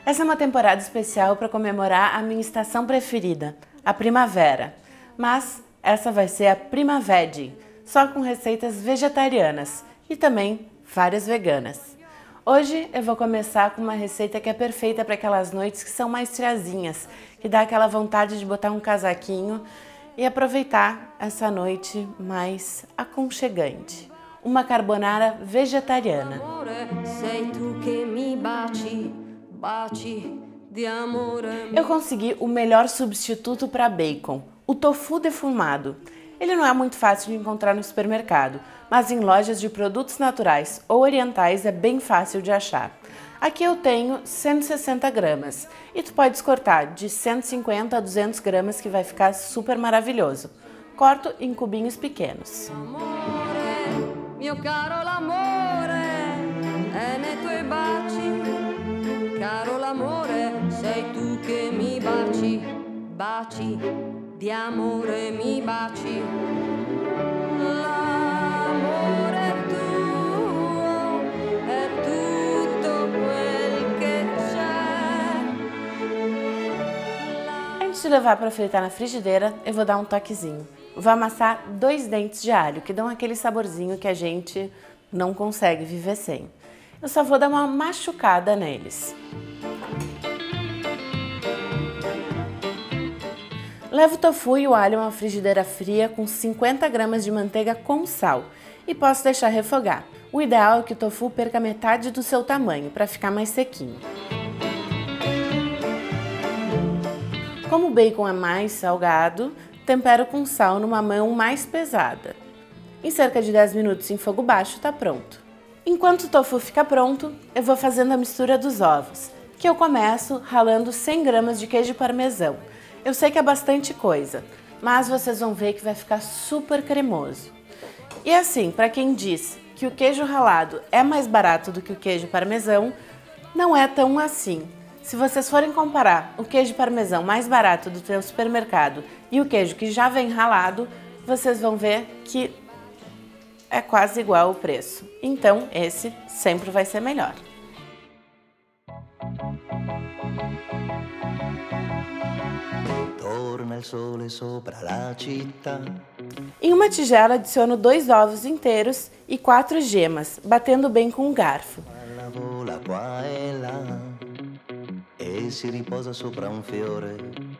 Essa é uma temporada especial para comemorar a minha estação preferida, a primavera. Mas essa vai ser a Primaveggie, só com receitas vegetarianas e também várias veganas. Hoje eu vou começar com uma receita que é perfeita para aquelas noites que são mais friazinhas, que dá aquela vontade de botar um casaquinho e aproveitar essa noite mais aconchegante. Uma carbonara vegetariana. Eu consegui o melhor substituto para bacon, o tofu defumado. Ele não é muito fácil de encontrar no supermercado, mas em lojas de produtos naturais ou orientais é bem fácil de achar. Aqui eu tenho 160 gramas e tu pode cortar de 150 a 200 gramas que vai ficar super maravilhoso. Corto em cubinhos pequenos. Mio caro l'amore, è nei tuoi baci, caro l'amore, sei tu che mi baci, baci, di amore mi baci. L'amore è tuo, è tutto quel che c'è. Antes de levar para fritar na frigideira, eu vou dar um toquezinho. Vou amassar 2 dentes de alho, que dão aquele saborzinho que a gente não consegue viver sem. Eu só vou dar uma machucada neles. Levo o tofu e o alho a uma frigideira fria com 50 gramas de manteiga com sal e posso deixar refogar. O ideal é que o tofu perca metade do seu tamanho, para ficar mais sequinho. Como o bacon é mais salgado, tempero com sal numa mão mais pesada. Em cerca de 10 minutos em fogo baixo está pronto. Enquanto o tofu fica pronto, eu vou fazendo a mistura dos ovos, que eu começo ralando 100 gramas de queijo parmesão. Eu sei que é bastante coisa, mas vocês vão ver que vai ficar super cremoso. E assim, para quem diz que o queijo ralado é mais barato do que o queijo parmesão, não é tão assim. Se vocês forem comparar o queijo parmesão mais barato do teu supermercado e o queijo que já vem ralado, vocês vão ver que é quase igual o preço. Então, esse sempre vai ser melhor. Em uma tigela adiciono 2 ovos inteiros e 4 gemas, batendo bem com um garfo. E si riposa sopra un fiore.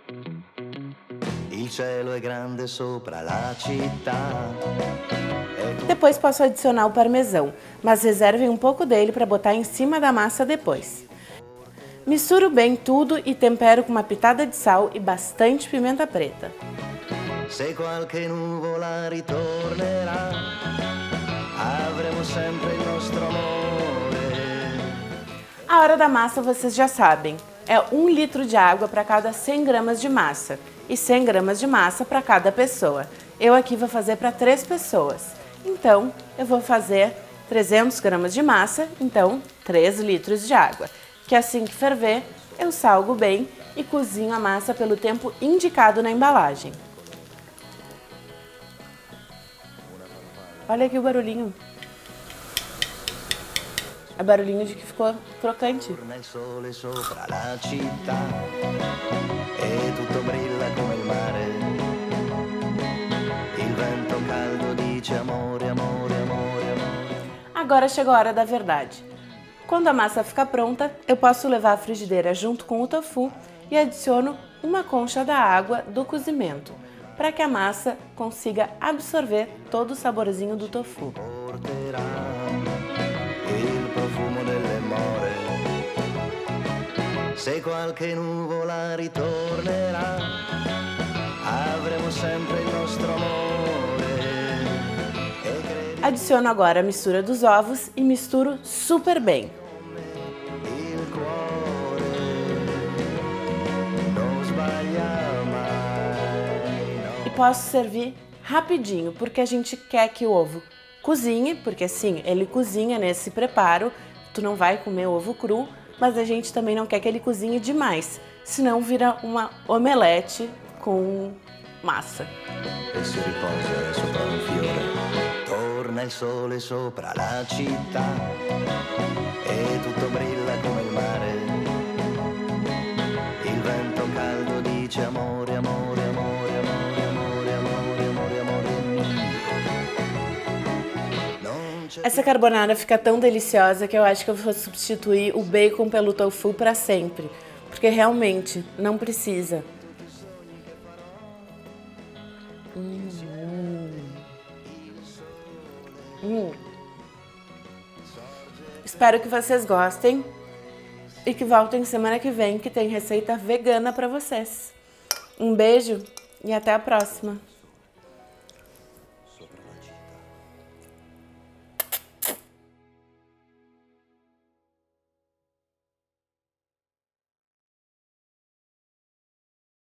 Il cielo è grande sopra la città. Depois posso adicionar o parmesão, mas reservem um pouco dele para botar em cima da massa depois. Misturo bem tudo e tempero com uma pitada de sal e bastante pimenta preta. Se qualche nuvola ritornerà, avremo sempre il nostro amore. A hora da massa vocês já sabem, é 1 litro de água para cada 100 gramas de massa e 100 gramas de massa para cada pessoa. Eu aqui vou fazer para 3 pessoas, então eu vou fazer 300 gramas de massa, então 3 litros de água, que assim que ferver eu salgo bem e cozinho a massa pelo tempo indicado na embalagem. Olha aqui o barulhinho. É barulhinho de que ficou crocante. Agora chegou a hora da verdade. Quando a massa ficar pronta, eu posso levar à frigideira junto com o tofu e adiciono uma concha da água do cozimento, para que a massa consiga absorver todo o saborzinho do tofu. Se qualche nuvola ritornerà, avremo sempre il nostro amore. Adiciono agora a mistura dos ovos e misturo super bem. E posso servir rapidinho, porque a gente quer que o ovo cozinhe, porque sim, ele cozinha nesse preparo, tu não vai comer ovo cru, mas a gente também não quer que ele cozinhe demais, senão vira uma omelete com massa. E si riposa sopra un fiore, torna il sole sopra la città e tutto brilla come il mare. Essa carbonara fica tão deliciosa que eu acho que eu vou substituir o bacon pelo tofu para sempre, porque realmente não precisa. Espero que vocês gostem e que voltem semana que vem, que tem receita vegana para vocês. Um beijo e até a próxima!